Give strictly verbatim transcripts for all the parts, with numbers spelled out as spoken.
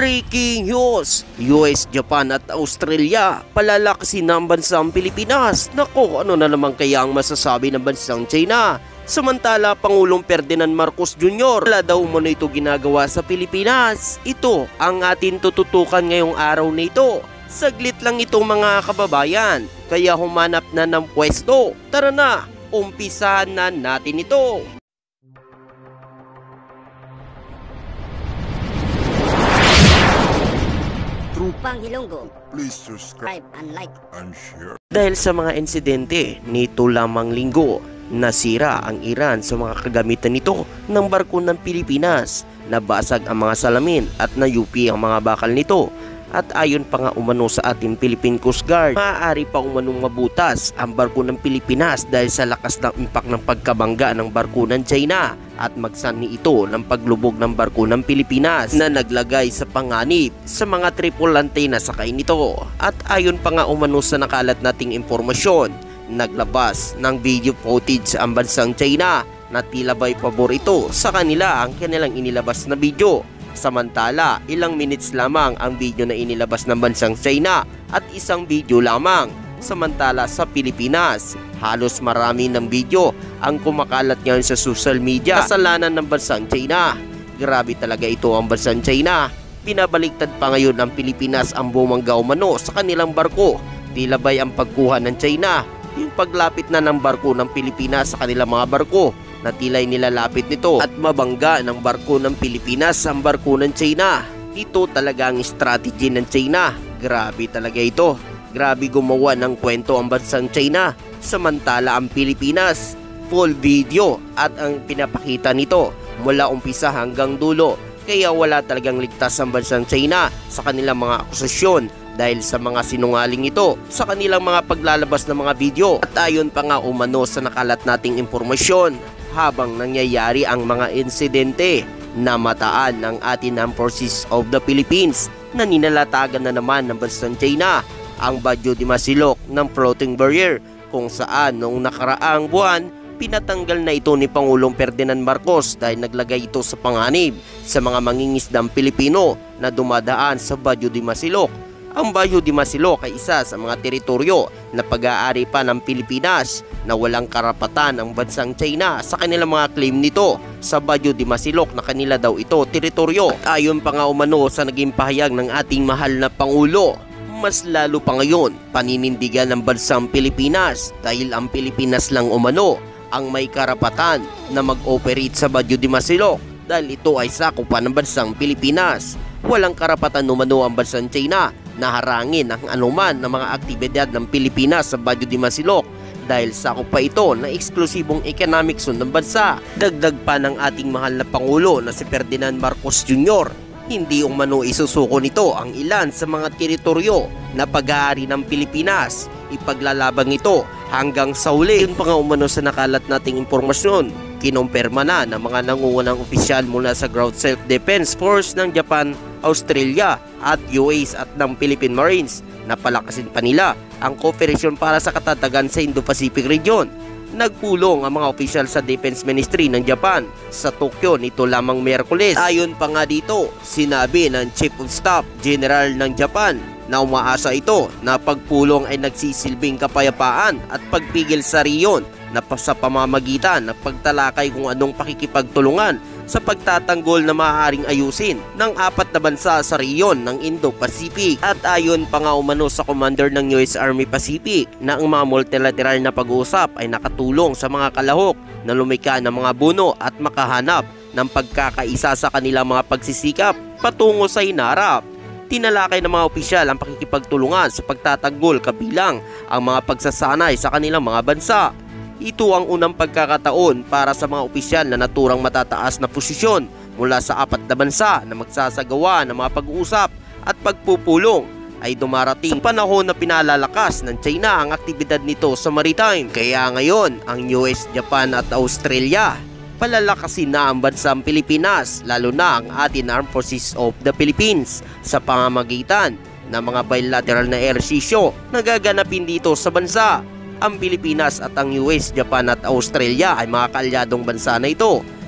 Breaking news! U S, Japan at Australia palalakasin ng bansang Pilipinas. Nako, ano na naman kaya ang masasabi ng bansang China? Samantala, Pangulong Ferdinand Marcos Junior wala daw mo na ito ginagawa sa Pilipinas. Ito ang atin tututukan ngayong araw na ito. Saglit lang ito mga kababayan, kaya humanap na ng pwesto. Tara na, umpisahan na natin ito. Trupang Ilonggo, please subscribe and like and share. Dahil sa mga insidente nito lamang linggo, nasira ang Iran sa mga kagamitan nito ng barko ng Pilipinas. Nabasag ang mga salamin at nayupi ang mga bakal nito. At ayon pa nga umano sa ating Philippine Coast Guard, maaari pa umanong mabutas ang barko ng Pilipinas dahil sa lakas ng impact ng pagkabangga ng barko ng China at magsanhi ito ng paglubog ng barko ng Pilipinas na naglagay sa panganib sa mga tripulante na sakay nito. At ayon pa nga umano sa nakalat nating impormasyon, naglabas ng video footage ang bansang China na tila ba'y pabor ito sa kanila ang kanilang inilabas na video. Samantala, ilang minutes lamang ang video na inilabas ng bansang China at isang video lamang. Samantala sa Pilipinas, halos marami ng video ang kumakalat ngayon sa social media. Kasalanan ng bansang China. Grabe talaga ito ang bansang China. Pinabaliktad pa ngayon ng Pilipinas ang bumangga umano sa kanilang barko. Tila ba'y ang pagkuha ng China, yung paglapit na ng barko ng Pilipinas sa kanilang mga barko, na tila'y nilalapit nito at mabangga ng barko ng Pilipinas ang barko ng China. Ito talaga ang strategy ng China. Grabe talaga ito. Grabe gumawa ng kwento ang bansang China. Samantala ang Pilipinas, full video at ang pinapakita nito mula umpisa hanggang dulo. Kaya wala talagang ligtas ang bansang China sa kanilang mga akusasyon dahil sa mga sinungaling ito sa kanilang mga paglalabas ng mga video. At ayon pa nga umano sa nakalat nating impormasyon, habang nangyayari ang mga insidente, namataan ng ating Armed Forces of the Philippines na ninalatagan na naman ng bansang China ang Bagyo de Masilok ng floating barrier, kung saan noong nakaraang buwan pinatanggal na ito ni Pangulong Ferdinand Marcos dahil naglagay ito sa panganib sa mga mangingisdang Pilipino na dumadaan sa Bagyo de Masilok. Ang Bagyo de Masilok ay isa sa mga teritoryo na pag-aari pa ng Pilipinas na walang karapatan ang bansang China sa kanilang mga claim nito sa Bagyo de Masilok na kanila daw ito teritoryo. At ayon pa nga umano sa naging pahayag ng ating mahal na Pangulo, mas lalo pa ngayon paninindigan ng bansang Pilipinas dahil ang Pilipinas lang umano ang may karapatan na mag-operate sa Bagyo de Masilok dahil ito ay sakupan ng bansang Pilipinas. Walang karapatan umano ang bansang China na harangin ang anuman ng mga aktibidad ng Pilipinas sa Bagyo de Masilok dahil sakop pa ito na eksklusibong economic zone ng bansa. Dagdag pa ng ating mahal na Pangulo na si Ferdinand Marcos Junior, hindi umano isusuko nito ang ilan sa mga teritoryo na pag-aari ng Pilipinas. Ipaglalabang ito hanggang sa uli. Yun pa nga umano sa nakalat nating impormasyon, kinumpirma na ng mga nangungunang opisyal mula sa Ground Self-Defense Force ng Japan, Australia at U S at ng Philippine Marines na palakasin pa nila ang kooperasyon para sa katatagan sa Indo-Pacific region. Nagpulong ang mga opisyal sa Defense Ministry ng Japan sa Tokyo nito lamang Miyerkules. Ayon pa nga dito, sinabi ng Chief of Staff General ng Japan na umaasa ito na pagpulong ay nagsisilbing kapayapaan at pagpigil sa riyon na sa pamamagitan ng pagtalakay kung anong pakikipagtulungan sa pagtatanggol na maaaring ayusin ng apat na bansa sa riyon ng Indo-Pacific. At ayon pa nga umano sa commander ng U S Army Pacific na ang mga multilateral na pag-uusap ay nakatulong sa mga kalahok na lumika ng mga buno at makahanap ng pagkakaisa sa kanilang mga pagsisikap patungo sa hinarap. Tinalakay ng mga opisyal ang pakikipagtulungan sa pagtatanggol kabilang ang mga pagsasanay sa kanilang mga bansa. Ito ang unang pagkakataon para sa mga opisyal na naturang matataas na posisyon mula sa apat na bansa na magsasagawa ng mga pag-uusap at pagpupulong ay dumarating sa panahon na pinalalakas ng China ang aktibidad nito sa maritime. Kaya ngayon, ang U S, Japan at Australia palalakasin na ang bansang Pilipinas, lalo na ang ating Armed Forces of the Philippines sa pamamagitan ng mga bilateral na ehersisyo na gaganapin dito sa bansa. Ang Pilipinas at ang U S, Japan at Australia ay mga kaalyadong bansa na ito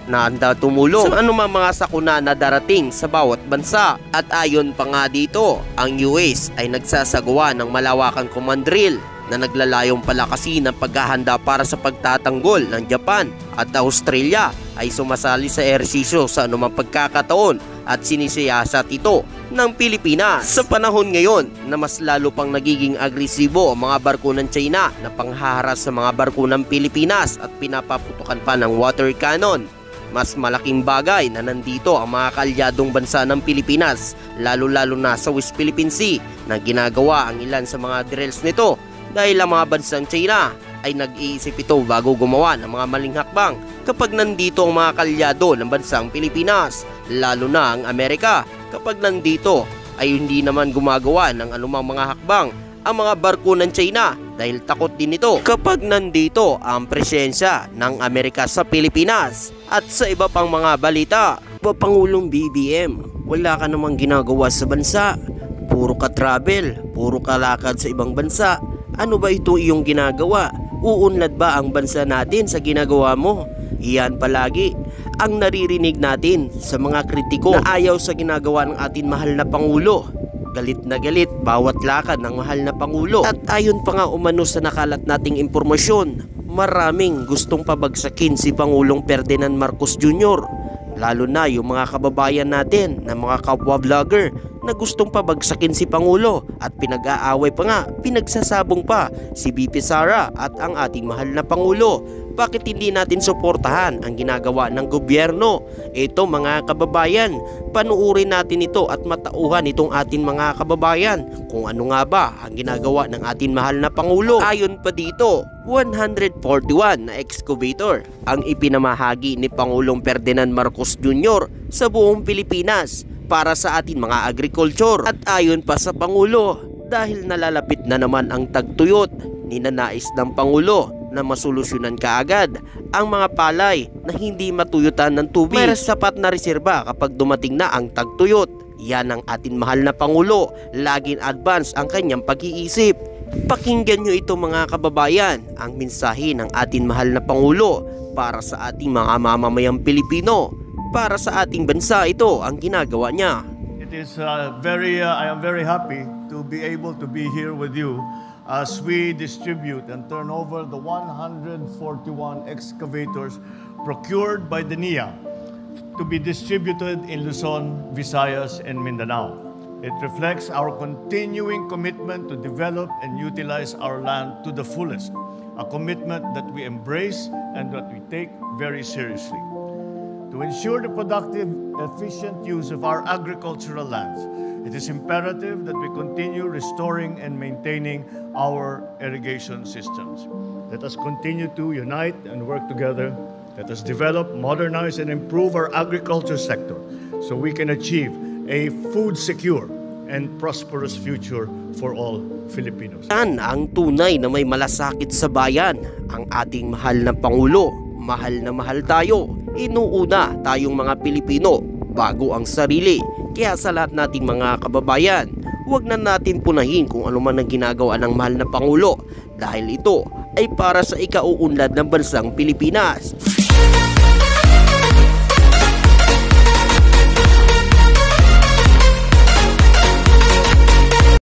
na handa tumulong sa anumang mga sakuna na darating sa bawat bansa. At ayon pa nga dito, ang U S ay nagsasagawa ng malawakang command drill na naglalayong palakasin ng paghahanda para sa pagtatanggol ng Japan at Australia ay sumasali sa ehersisyo sa anumang pagkakataon at sinisiyasat ito ng Pilipinas. Sa panahon ngayon na mas lalo pang nagiging agresibo ang mga barko ng China na panghaharas sa mga barko ng Pilipinas at pinapaputukan pa ng water cannon, mas malaking bagay na nandito ang mga kaalyadong bansa ng Pilipinas, lalo-lalo na sa West Philippine Sea, na ginagawa ang ilan sa mga drills nito dahil ang mga bansang China ay nag-iisip ito bago gumawa ng mga maling hakbang kapag nandito ang mga kaalyado ng bansang Pilipinas, lalo na ang Amerika. Kapag nandito ay hindi naman gumagawa ng anumang mga hakbang ang mga barko ng China dahil takot din ito kapag nandito ang presensya ng Amerika sa Pilipinas. At sa iba pang mga balita, Pangulong B B M, wala ka namang ginagawa sa bansa, puro ka travel, puro ka lakad sa ibang bansa. Ano ba ito iyong ginagawa? Uunlad ba ang bansa natin sa ginagawa mo? Iyan palagi ang naririnig natin sa mga kritiko na ayaw sa ginagawa ng ating mahal na Pangulo. Galit na galit bawat lakad ng mahal na Pangulo. At ayon pa nga umano sa nakalat nating impormasyon, maraming gustong pabagsakin si Pangulong Ferdinand Marcos Junior Lalo na yung mga kababayan natin na mga kapwa vlogger na gustong pabagsakin si Pangulo at pinag-aaway pa nga, pinagsasabong pa si B P Sara at ang ating mahal na Pangulo. Bakit hindi natin suportahan ang ginagawa ng gobyerno? Ito mga kababayan, panuurin natin ito at matauhan itong ating mga kababayan kung ano nga ba ang ginagawa ng ating mahal na Pangulo. Ayon pa dito, one hundred forty-one na excavator ang ipinamahagi ni Pangulong Ferdinand Marcos Junior sa buong Pilipinas para sa ating mga agriculture. At ayon pa sa Pangulo, dahil nalalapit na naman ang tagtuyot, ninanais ng Pangulo na masolusyonan kaagad ang mga palay na hindi matuyutan ng tubig. May sapat na reserba kapag dumating na ang tagtuyot. Yan ang ating mahal na Pangulo, laging advance ang kanyang pag-iisip. Pakinggan nyo ito mga kababayan, ang mensahe ng ating mahal na Pangulo para sa ating mga mamamayang Pilipino. Para sa ating bansa ito ang ginagawa niya. It is uh, very, uh, I am very happy to be able to be here with you as we distribute and turn over the one hundred forty-one excavators procured by the N I A to be distributed in Luzon, Visayas, and Mindanao. It reflects our continuing commitment to develop and utilize our land to the fullest, a commitment that we embrace and that we take very seriously. To ensure the productive, efficient use of our agricultural lands, it is imperative that we continue restoring and maintaining our irrigation systems. Let us continue to unite and work together. Let us develop, modernize, and improve our agriculture sector so we can achieve a food secure and prosperous future for all Filipinos. Yan ang tunay na may malasakit sa bayan, ang ating mahal na Pangulo. Mahal na mahal tayo. Inuuna tayong mga Pilipino bago ang sarili. Kaya sa lahat nating mga kababayan, huwag na natin punahin kung ano man ang ginagawa ng mahal na Pangulo dahil ito ay para sa ikauunlad ng bansang Pilipinas.